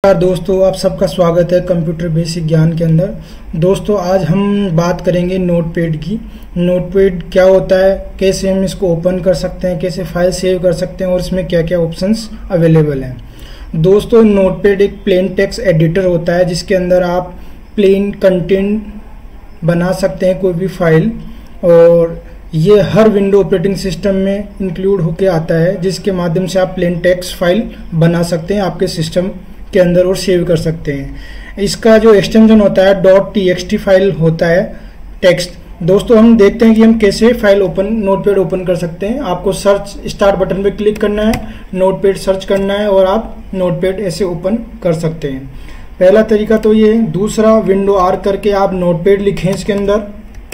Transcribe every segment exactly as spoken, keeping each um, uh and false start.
नमस्कार दोस्तों, आप सबका स्वागत है कंप्यूटर बेसिक ज्ञान के अंदर। दोस्तों आज हम बात करेंगे नोटपैड की। नोटपैड क्या होता है, कैसे हम इसको ओपन कर सकते हैं, कैसे फाइल सेव कर सकते हैं और इसमें क्या क्या ऑप्शंस अवेलेबल हैं। दोस्तों नोटपैड एक प्लेन टेक्स्ट एडिटर होता है जिसके अंदर आप प्लेन कंटेंट बना सकते हैं, कोई भी फाइल, और ये हर विंडो ऑपरेटिंग सिस्टम में इंक्लूड होके आता है, जिसके माध्यम से आप प्लेन टेक्स्ट फाइल बना सकते हैं आपके सिस्टम के अंदर और सेव कर सकते हैं। इसका जो एक्सटेंशन होता है dot T X T file होता है टेक्स्ट। दोस्तों हम देखते हैं कि हम कैसे फाइल ओपन नोटपैड ओपन कर सकते हैं। आपको सर्च स्टार्ट बटन पे क्लिक करना है, नोटपैड सर्च करना है और आप नोटपैड ऐसे ओपन कर सकते हैं। पहला तरीका तो ये। दूसरा, विंडो आर करके आप नोटपैड लिखें, इसके अंदर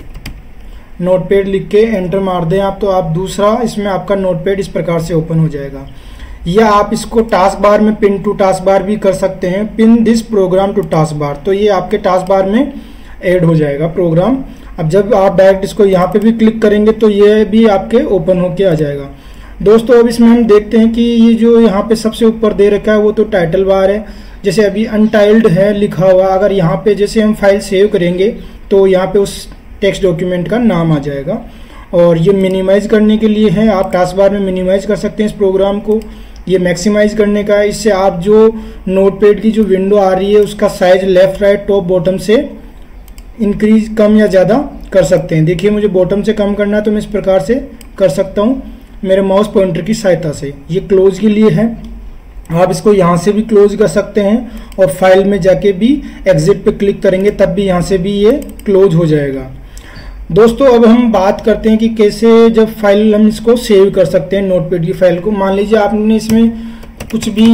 नोटपैड लिख के एंटर मार दें आप, तो आप दूसरा इसमें आपका नोटपैड इस प्रकार से ओपन हो जाएगा। या आप इसको टास्क बार में पिन टू टास्क बार भी कर सकते हैं, pin this program to taskbar, तो ये आपके टास्क बार में ऐड हो जाएगा प्रोग्राम। अब जब आप डायरेक्ट इसको यहाँ पे भी क्लिक करेंगे तो ये भी आपके ओपन होके आ जाएगा। दोस्तों अब इसमें हम देखते हैं कि ये जो यहाँ पे सबसे ऊपर दे रखा है वो तो टाइटल बार है। जैसे अभी अनटाइल्ड है लिखा हुआ, अगर यहाँ पे जैसे हम फाइल सेव करेंगे तो यहाँ पे उस टेक्स्ट डॉक्यूमेंट का नाम आ जाएगा। और ये मिनिमाइज करने के लिए है, आप टास्क बार में मिनिमाइज कर सकते हैं इस प्रोग्राम को। ये मैक्सिमाइज करने का है, इससे आप जो नोटपैड की जो विंडो आ रही है उसका size left right top bottom से इंक्रीज कम या ज़्यादा कर सकते हैं। देखिए मुझे बॉटम से कम करना है तो मैं इस प्रकार से कर सकता हूँ मेरे माउस पॉइंटर की सहायता से। ये क्लोज के लिए है, आप इसको यहाँ से भी क्लोज कर सकते हैं और फाइल में जाके भी एग्जिट पे क्लिक करेंगे तब भी यहाँ से भी ये क्लोज हो जाएगा। दोस्तों अब हम बात करते हैं कि कैसे जब फाइल हम इसको सेव कर सकते हैं नोटपैड की फाइल को। मान लीजिए आपने इसमें कुछ भी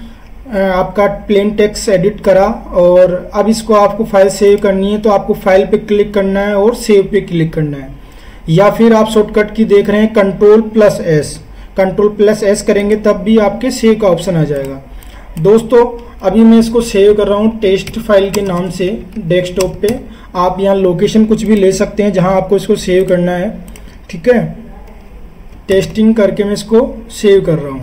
आपका प्लेन टेक्स्ट एडिट करा और अब इसको आपको फाइल सेव करनी है, तो आपको फाइल पे क्लिक करना है और सेव पे क्लिक करना है। या फिर आप शॉर्टकट की देख रहे हैं control plus S, control plus S करेंगे तब भी आपके सेव का ऑप्शन आ जाएगा। दोस्तों अभी मैं इसको सेव कर रहा हूँ टेस्ट फाइल के नाम से डेस्कटॉप पे। आप यहाँ लोकेशन कुछ भी ले सकते हैं जहाँ आपको इसको सेव करना है, ठीक है। टेस्टिंग करके मैं इसको सेव कर रहा हूँ,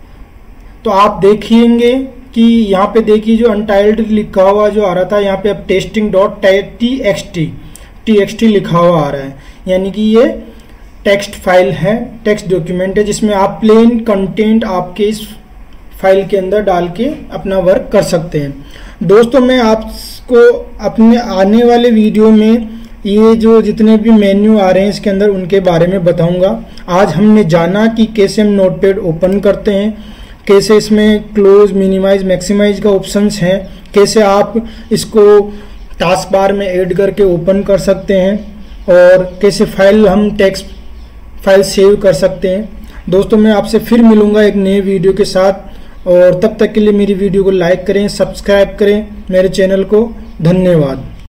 तो आप देखिएंगे कि यहाँ पे देखिए जो अनटाइल्ड लिखा हुआ जो आ रहा था, यहाँ पे अब testing dot T X T T X T लिखा हुआ आ रहा है, यानी कि ये टेक्स्ट फाइल है, टेक्स्ट डॉक्यूमेंट है जिसमें आप प्लेन कंटेंट आपके इस फाइल के अंदर डाल के अपना वर्क कर सकते हैं। दोस्तों मैं आपको अपने आने वाले वीडियो में ये जो जितने भी मेन्यू आ रहे हैं इसके अंदर उनके बारे में बताऊंगा। आज हमने जाना कि कैसे हम नोटपैड ओपन करते हैं, कैसे इसमें क्लोज मिनिमाइज मैक्सिमाइज का ऑप्शंस हैं, कैसे आप इसको टास्क बार में ऐड करके ओपन कर सकते हैं और कैसे फाइल हम टेक्स्ट फाइल सेव कर सकते हैं। दोस्तों मैं आपसे फिर मिलूंगा एक नए वीडियो के साथ, और तब तक के लिए मेरी वीडियो को लाइक करें, सब्सक्राइब करें मेरे चैनल को। धन्यवाद।